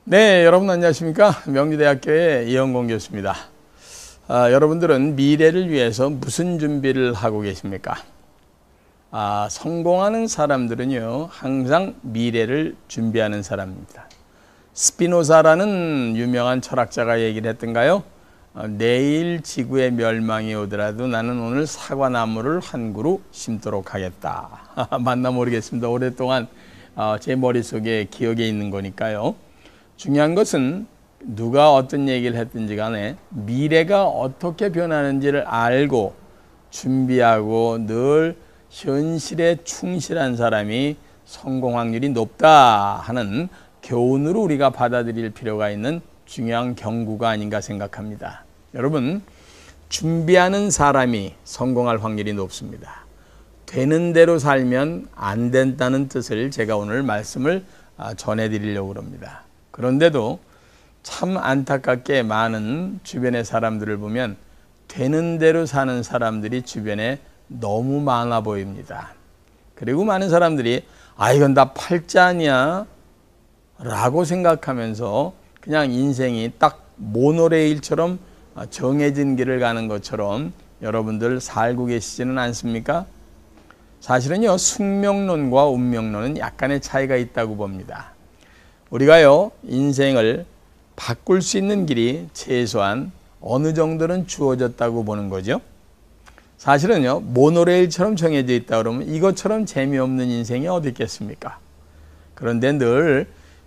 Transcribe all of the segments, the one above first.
네, 여러분 안녕하십니까? 명지대학교의 이영공 교수입니다. 여러분들은 미래를 위해서 무슨 준비를 하고 계십니까? 성공하는 사람들은요, 항상 미래를 준비하는 사람입니다. 스피노자라는 유명한 철학자가 얘기를 했던가요? 내일 지구의 멸망이 오더라도 나는 오늘 사과나무를 한 그루 심도록 하겠다. 맞나 모르겠습니다. 오랫동안 제 머릿속에 기억에 있는 거니까요. 중요한 것은 누가 어떤 얘기를 했든지 간에 미래가 어떻게 변하는지를 알고 준비하고 늘 현실에 충실한 사람이 성공 확률이 높다 하는 교훈으로 우리가 받아들일 필요가 있는 중요한 경고가 아닌가 생각합니다. 여러분, 준비하는 사람이 성공할 확률이 높습니다. 되는 대로 살면 안 된다는 뜻을 제가 오늘 말씀을 전해드리려고 합니다. 그런데도 참 안타깝게 많은 주변의 사람들을 보면 되는 대로 사는 사람들이 주변에 너무 많아 보입니다. 그리고 많은 사람들이 이건 다 팔자냐 라고 생각하면서 그냥 인생이 딱 모노레일처럼 정해진 길을 가는 것처럼 여러분들 살고 계시지는 않습니까? 사실은요, 숙명론과 운명론은 약간의 차이가 있다고 봅니다. 우리가요, 인생을 바꿀 수 있는 길이 최소한 어느 정도는 주어졌다고 보는 거죠. 사실은요, 모노레일처럼 정해져 있다 그러면 이것처럼 재미없는 인생이 어디 있겠습니까? 그런데 늘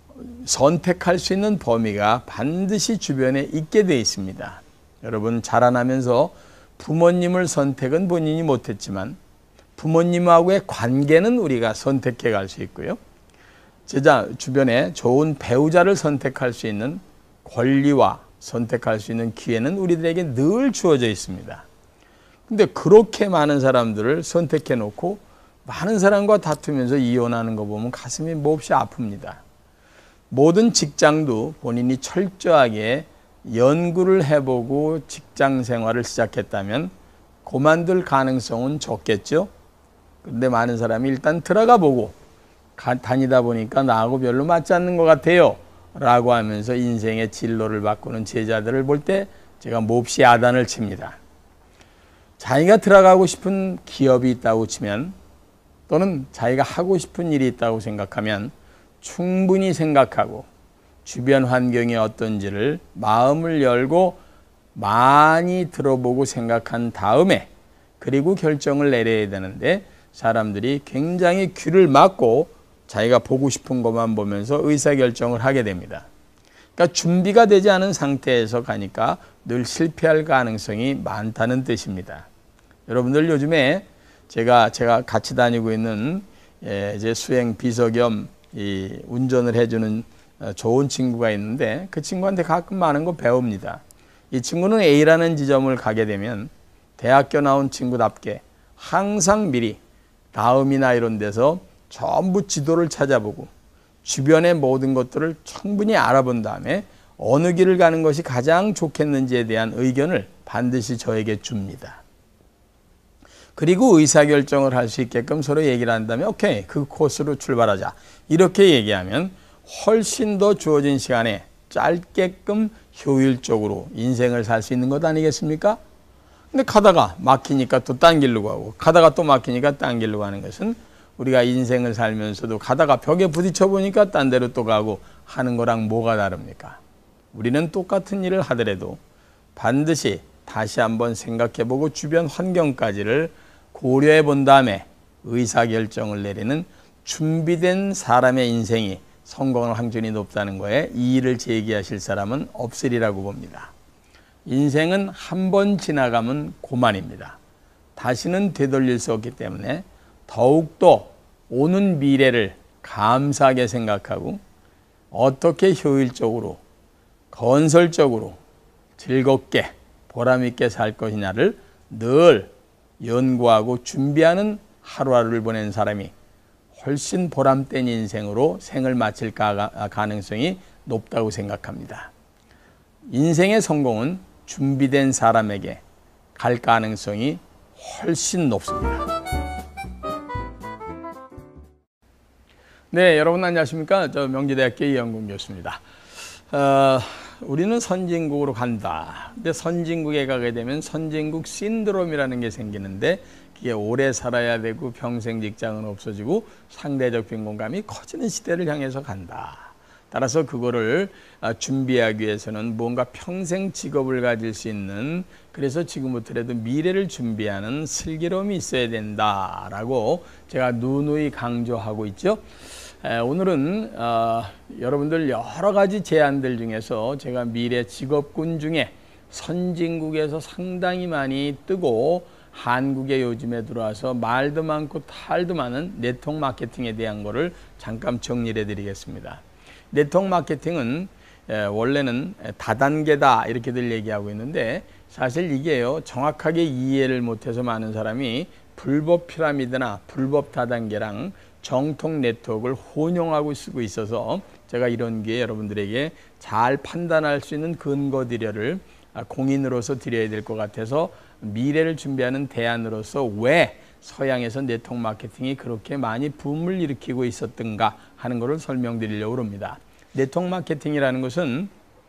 선택할 수 있는 범위가 반드시 주변에 있게 돼 있습니다. 여러분, 자라나면서 부모님을 선택은 본인이 못했지만 부모님하고의 관계는 우리가 선택해 갈 수 있고요. 제자 주변에 좋은 배우자를 선택할 수 있는 권리와 선택할 수 있는 기회는 우리들에게 늘 주어져 있습니다. 근데 그렇게 많은 사람들을 선택해 놓고 많은 사람과 다투면서 이혼하는 거 보면 가슴이 몹시 아픕니다. 모든 직장도 본인이 철저하게 연구를 해보고 직장 생활을 시작했다면 그만둘 가능성은 적겠죠. 그런데 많은 사람이 일단 들어가 보고 다니다 보니까 나하고 별로 맞지 않는 것 같아요 라고 하면서 인생의 진로를 바꾸는 제자들을 볼 때 제가 몹시 야단을 칩니다. 자기가 들어가고 싶은 기업이 있다고 치면 또는 자기가 하고 싶은 일이 있다고 생각하면 충분히 생각하고 주변 환경이 어떤지를 마음을 열고 많이 들어보고 생각한 다음에 그리고 결정을 내려야 되는데 사람들이 굉장히 귀를 막고 자기가 보고 싶은 것만 보면서 의사결정을 하게 됩니다. 그러니까 준비가 되지 않은 상태에서 가니까 늘 실패할 가능성이 많다는 뜻입니다. 여러분들 요즘에 제가 같이 다니고 있는 이제 수행 비서 겸 운전을 해주는 좋은 친구가 있는데 그 친구한테 가끔 많은 거 배웁니다. 이 친구는 A라는 지점을 가게 되면 대학교 나온 친구답게 항상 미리 다음이나 이런 데서 전부 지도를 찾아보고 주변의 모든 것들을 충분히 알아본 다음에 어느 길을 가는 것이 가장 좋겠는지에 대한 의견을 반드시 저에게 줍니다. 그리고 의사결정을 할 수 있게끔 서로 얘기를 한다면 오케이, 그 코스로 출발하자. 이렇게 얘기하면 훨씬 더 주어진 시간에 짧게끔 효율적으로 인생을 살 수 있는 것 아니겠습니까? 근데 가다가 막히니까 또 딴 길로 가고 가다가 또 막히니까 딴 길로 가는 것은 우리가 인생을 살면서도 가다가 벽에 부딪혀 보니까 딴 데로 또 가고 하는 거랑 뭐가 다릅니까? 우리는 똑같은 일을 하더라도 반드시 다시 한번 생각해 보고 주변 환경까지를 고려해 본 다음에 의사결정을 내리는 준비된 사람의 인생이 성공할 확률이 높다는 거에 이의를 제기하실 사람은 없으리라고 봅니다. 인생은 한 번 지나가면 고만입니다. 다시는 되돌릴 수 없기 때문에 더욱더 오는 미래를 감사하게 생각하고 어떻게 효율적으로 건설적으로 즐겁게 보람있게 살 것이냐를 늘 연구하고 준비하는 하루하루를 보낸 사람이 훨씬 보람된 인생으로 생을 마칠 가능성이 높다고 생각합니다. 인생의 성공은 준비된 사람에게 갈 가능성이 훨씬 높습니다. 네, 여러분 안녕하십니까? 저 명지대학교 이영공 교수입니다. 우리는 선진국으로 간다. 근데 선진국에 가게 되면 선진국 신드롬이라는 게 생기는데 그게 오래 살아야 되고 평생 직장은 없어지고 상대적 빈곤감이 커지는 시대를 향해서 간다. 따라서 그거를 준비하기 위해서는 뭔가 평생 직업을 가질 수 있는, 그래서 지금부터라도 미래를 준비하는 슬기로움이 있어야 된다라고 제가 누누이 강조하고 있죠. 오늘은 여러분들 여러 가지 제안들 중에서 제가 미래 직업군 중에 선진국에서 상당히 많이 뜨고 한국에 요즘에 들어와서 말도 많고 탈도 많은 네트워크 마케팅에 대한 거를 잠깐 정리를 해드리겠습니다. 네트워크 마케팅은 원래는 다단계다 이렇게들 얘기하고 있는데, 사실 이게요 정확하게 이해를 못해서 많은 사람이 불법 피라미드나 불법 다단계랑 정통 네트워크를 혼용하고 쓰고 있어서 제가 이런 게 여러분들에게 잘 판단할 수 있는 근거들을 공인으로서 드려야 될 것 같아서 미래를 준비하는 대안으로서 왜 서양에서 네트워크 마케팅이 그렇게 많이 붐을 일으키고 있었던가 하는 것을 설명드리려고 합니다. 네트워크 마케팅이라는 것은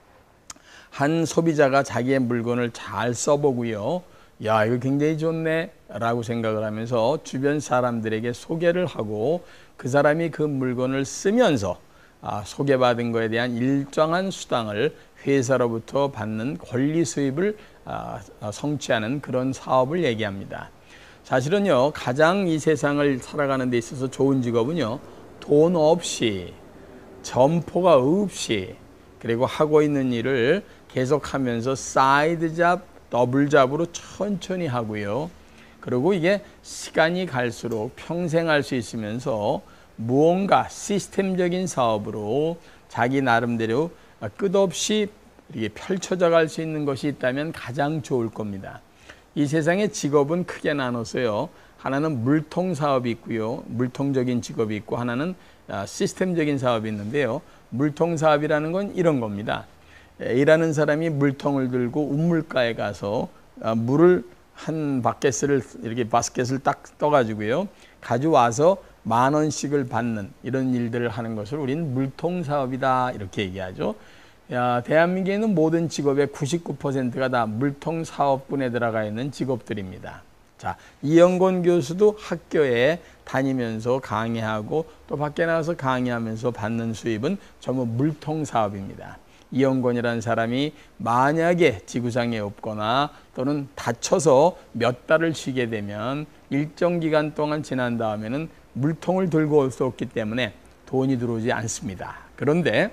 한 소비자가 자기의 물건을 잘 써보고요, 야 이거 굉장히 좋네 라고 생각을 하면서 주변 사람들에게 소개를 하고 그 사람이 그 물건을 쓰면서 소개받은 거에 대한 일정한 수당을 회사로부터 받는 권리 수입을 성취하는 그런 사업을 얘기합니다. 사실은요 가장 이 세상을 살아가는 데 있어서 좋은 직업은요 돈 없이 점포가 없이 그리고 하고 있는 일을 계속하면서 사이드 잡, 더블 잡으로 천천히 하고요. 그리고 이게 시간이 갈수록 평생 할 수 있으면서 무언가 시스템적인 사업으로 자기 나름대로 끝없이 이렇게 펼쳐져 갈 수 있는 것이 있다면 가장 좋을 겁니다. 이 세상의 직업은 크게 나눠서요. 하나는 물통 사업이 있고요. 물통적인 직업이 있고 하나는 시스템적인 사업이 있는데요. 물통 사업이라는 건 이런 겁니다. 일하는 사람이 물통을 들고 우물가에 가서 물을 한 바켓을 이렇게 바스켓을 딱 떠가지고요. 가져와서 10,000원씩을 받는 이런 일들을 하는 것을 우리는 물통 사업이다 이렇게 얘기하죠. 대한민국에 있는 모든 직업의 99%가 다 물통 사업군에 들어가 있는 직업들입니다. 자, 이영권 교수도 학교에 다니면서 강의하고 또 밖에 나가서 강의하면서 받는 수입은 전부 물통 사업입니다. 이영권이라는 사람이 만약에 지구상에 없거나 또는 다쳐서 몇 달을 쉬게 되면 일정 기간 동안 지난 다음에는 물통을 들고 올 수 없기 때문에 돈이 들어오지 않습니다. 그런데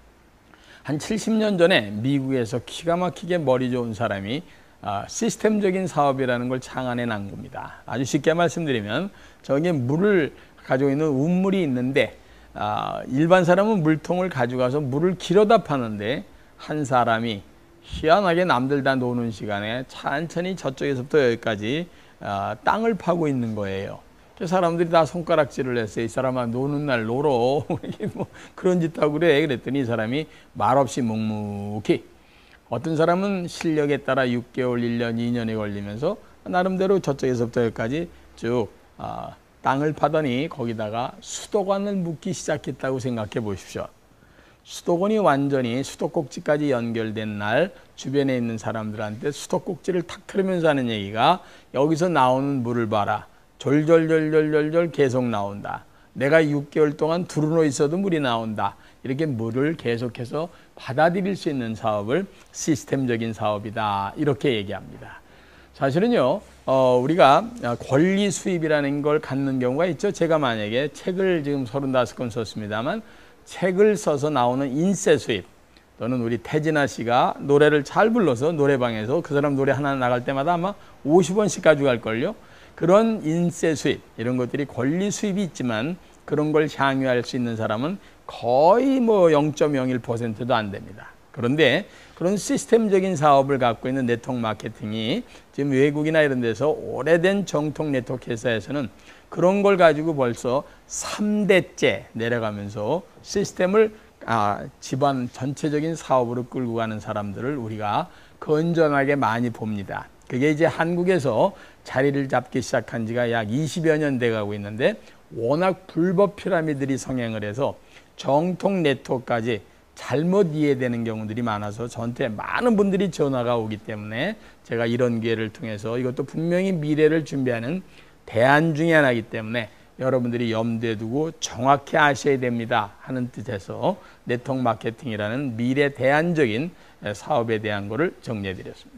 한 70년 전에 미국에서 기가 막히게 머리 좋은 사람이 시스템적인 사업이라는 걸 창안해 난 겁니다. 아주 쉽게 말씀드리면 저기 물을 가지고 있는 운물이 있는데 일반 사람은 물통을 가져가서 물을 길어다 파는데 한 사람이 희한하게 남들 다 노는 시간에 천천히 저쪽에서부터 여기까지 땅을 파고 있는 거예요. 사람들이 다 손가락질을 했어요. 이 사람아 노는 날 놀어. 뭐 그런 짓 하고 그래. 그랬더니 이 사람이 말없이 묵묵히, 어떤 사람은 실력에 따라 6개월, 1년, 2년이 걸리면서 나름대로 저쪽에서부터 여기까지 쭉 땅을 파더니 거기다가 수도관을 묻기 시작했다고 생각해 보십시오. 수도관이 완전히 수도꼭지까지 연결된 날 주변에 있는 사람들한테 수도꼭지를 탁 틀으면서 하는 얘기가, 여기서 나오는 물을 봐라. 졸졸졸졸졸 계속 나온다. 내가 6개월 동안 두루누워 있어도 물이 나온다. 이렇게 물을 계속해서 받아들일 수 있는 사업을 시스템적인 사업이다. 이렇게 얘기합니다. 사실은요, 우리가 권리 수입이라는 걸 갖는 경우가 있죠. 제가 만약에 책을 지금 35권 썼습니다만 책을 써서 나오는 인쇄 수입, 또는 우리 태진아 씨가 노래를 잘 불러서 노래방에서 그 사람 노래 하나 나갈 때마다 아마 50원씩 가져갈걸요. 그런 인쇄 수입, 이런 것들이 권리 수입이 있지만 그런 걸 향유할 수 있는 사람은 거의 뭐 0.01%도 안 됩니다. 그런데 그런 시스템적인 사업을 갖고 있는 네트워크 마케팅이 지금 외국이나 이런 데서 오래된 정통 네트워크 회사에서는 그런 걸 가지고 벌써 3대째 내려가면서 시스템을 집안 전체적인 사업으로 끌고 가는 사람들을 우리가 건전하게 많이 봅니다. 그게 이제 한국에서 자리를 잡기 시작한 지가 약 20여 년 돼가고 있는데, 워낙 불법 피라미드들이 성행을 해서 정통 네트워크까지 잘못 이해되는 경우들이 많아서 저한테 많은 분들이 전화가 오기 때문에 제가 이런 기회를 통해서 이것도 분명히 미래를 준비하는 대안 중에 하나이기 때문에 여러분들이 염두에 두고 정확히 아셔야 됩니다 하는 뜻에서 네트워크 마케팅이라는 미래 대안적인 사업에 대한 것을 정리해 드렸습니다.